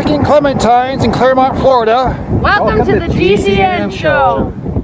Speaking Clementines in Clermont, Florida. Welcome to the GCN show.